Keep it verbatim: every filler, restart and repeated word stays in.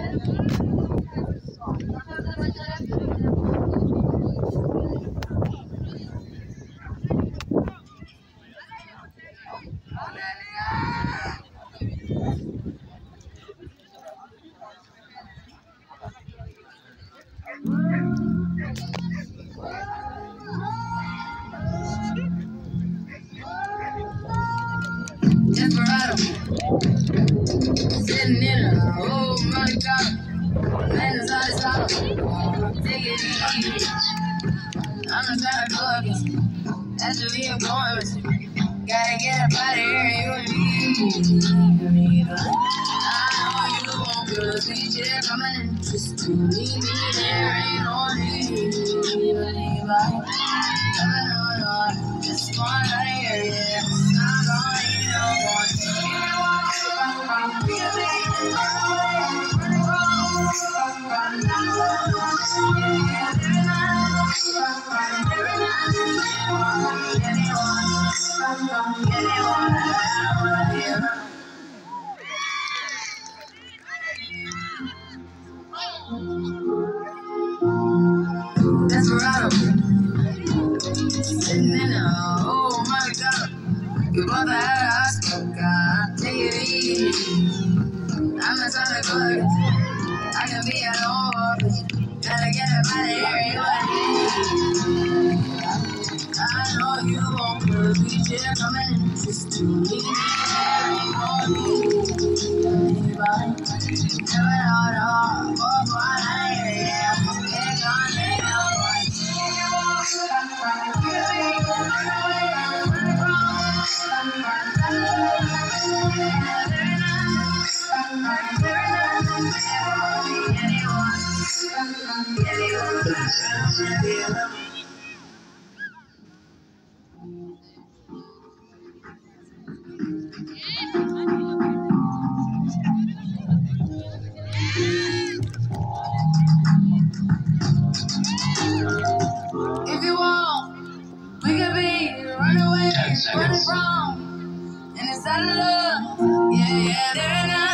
Desperado, sitting in a oh my god, man is out of style. Take it easy. I'm not trying to plug it. That should be employment. Gotta get up out of here, you and me. I know you won't go to share from an interest to me. There ain't on me. Just one out of here, yeah. Not gonna need no one. Desperado, sitting in a oh my god, you both had a hospital, God, take it easy. I'm not trying to cook, I can be at home, gotta get up out of here, you and me. I know you won't cause we share common interest to me. There ain't no need to anybody. Never know, no, oh, boy, I ain't here. Ain't gonna need no one. If you want, we could be run away, running from, and it's out of love. Yeah, yeah, there ain't